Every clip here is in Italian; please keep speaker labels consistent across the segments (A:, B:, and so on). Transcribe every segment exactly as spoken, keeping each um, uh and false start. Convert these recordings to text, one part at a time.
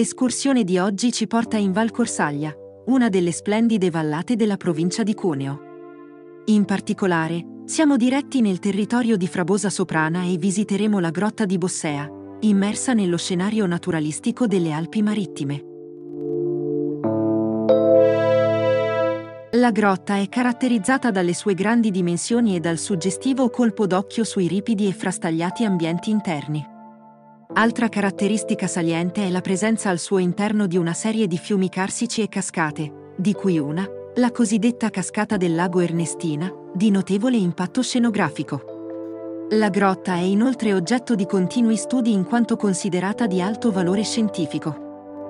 A: L'escursione di oggi ci porta in Val Corsaglia, una delle splendide vallate della provincia di Cuneo. In particolare, siamo diretti nel territorio di Frabosa Soprana e visiteremo la grotta di Bossea, immersa nello scenario naturalistico delle Alpi Marittime. La grotta è caratterizzata dalle sue grandi dimensioni e dal suggestivo colpo d'occhio sui ripidi e frastagliati ambienti interni. Altra caratteristica saliente è la presenza al suo interno di una serie di fiumi carsici e cascate, di cui una, la cosiddetta cascata del lago Ernestina, di notevole impatto scenografico. La grotta è inoltre oggetto di continui studi in quanto considerata di alto valore scientifico.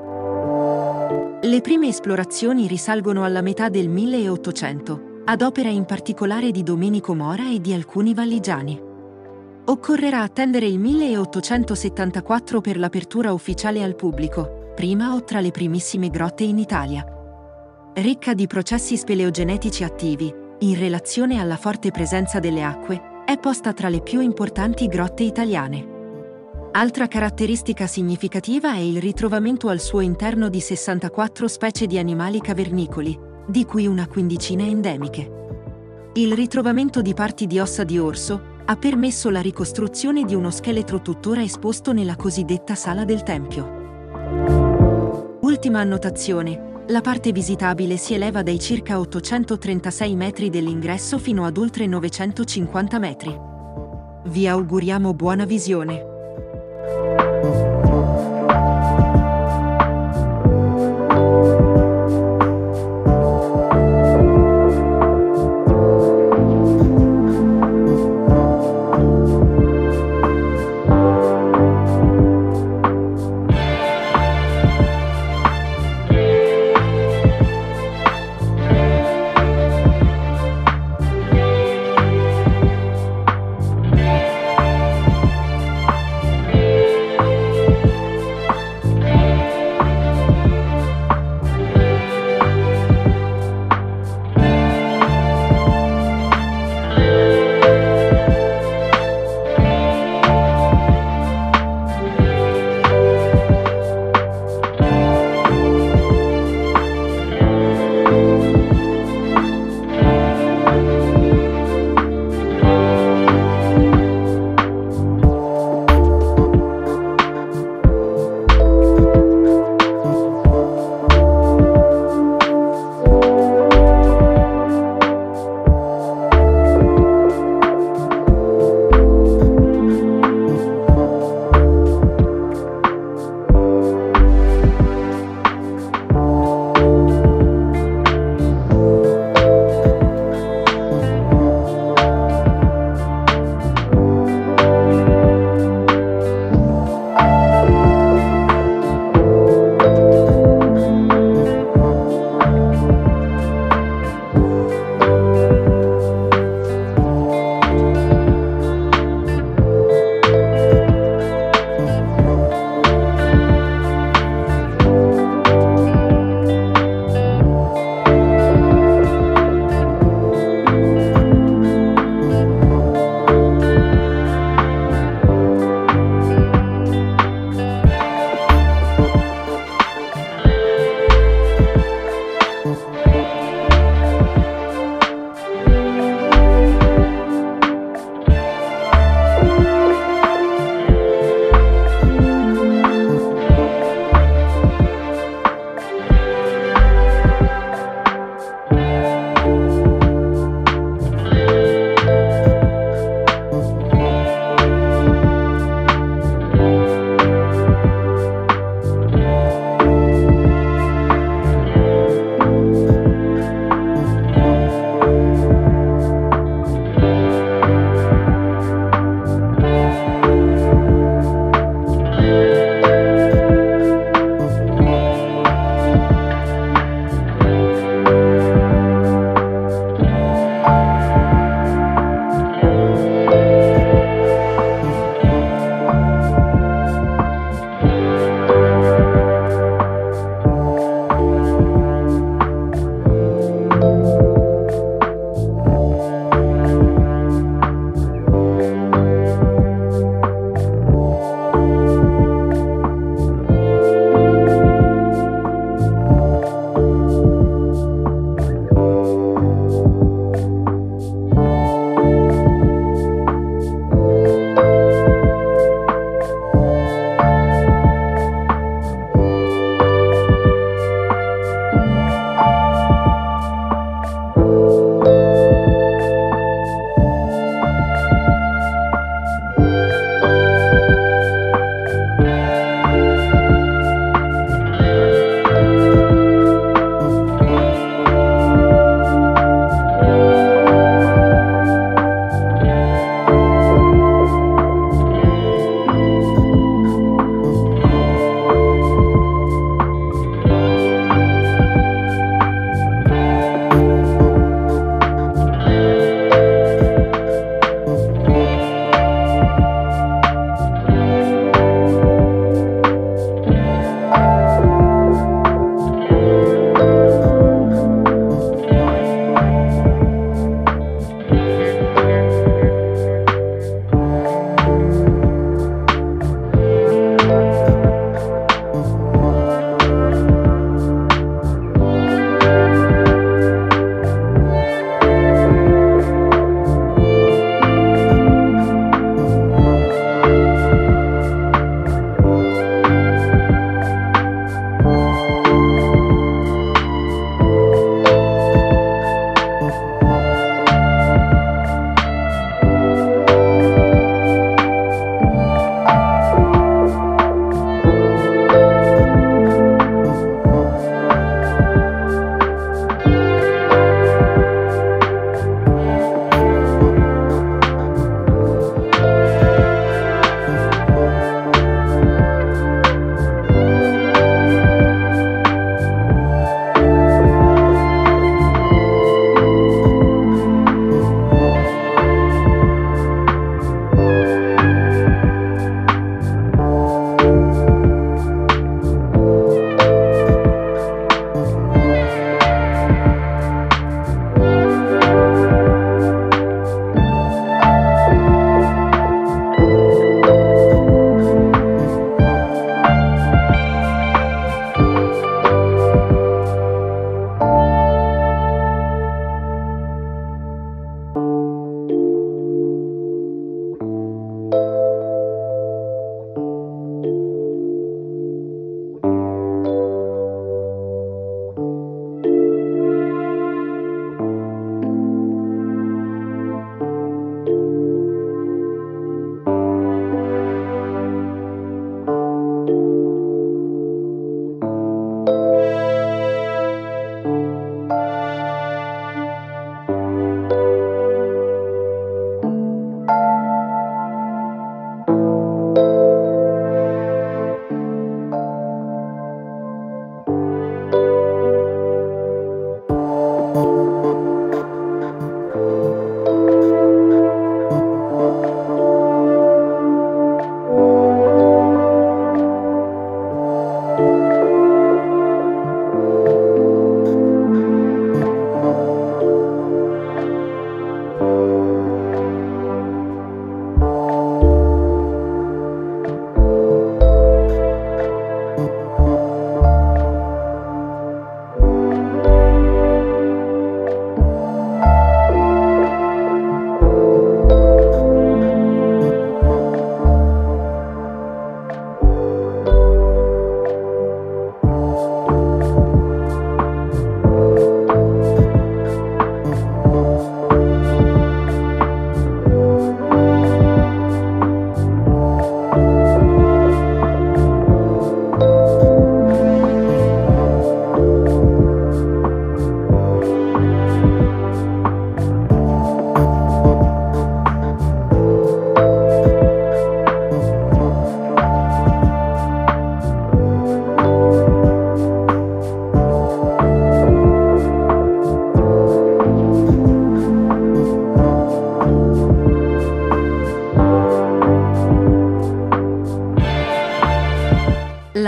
A: Le prime esplorazioni risalgono alla metà del milleottocento, ad opera in particolare di Domenico Mora e di alcuni valligiani. Occorrerà attendere il milleottocentosettantaquattro per l'apertura ufficiale al pubblico, prima o tra le primissime grotte in Italia. Ricca di processi speleogenetici attivi, in relazione alla forte presenza delle acque, è posta tra le più importanti grotte italiane. Altra caratteristica significativa è il ritrovamento al suo interno di sessantaquattro specie di animali cavernicoli, di cui una quindicina endemiche. Il ritrovamento di parti di ossa di orso ha permesso la ricostruzione di uno scheletro tuttora esposto nella cosiddetta Sala del Tempio. Ultima annotazione: la parte visitabile si eleva dai circa ottocentotrentasei metri dell'ingresso fino ad oltre novecentocinquanta metri. Vi auguriamo buona visione.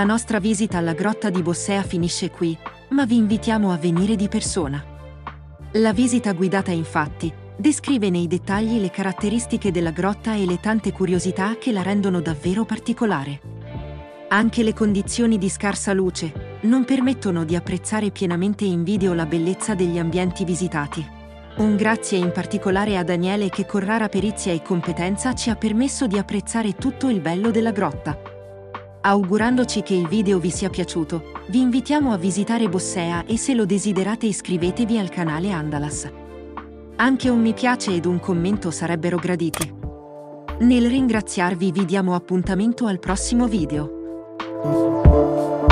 A: La nostra visita alla grotta di Bossea finisce qui, ma vi invitiamo a venire di persona. La visita guidata, infatti, descrive nei dettagli le caratteristiche della grotta e le tante curiosità che la rendono davvero particolare. Anche le condizioni di scarsa luce non permettono di apprezzare pienamente in video la bellezza degli ambienti visitati. Un grazie in particolare a Daniele che con rara perizia e competenza ci ha permesso di apprezzare tutto il bello della grotta. Augurandoci che il video vi sia piaciuto, vi invitiamo a visitare Bossea e se lo desiderate iscrivetevi al canale Andalas. Anche un mi piace ed un commento sarebbero graditi. Nel ringraziarvi vi diamo appuntamento al prossimo video.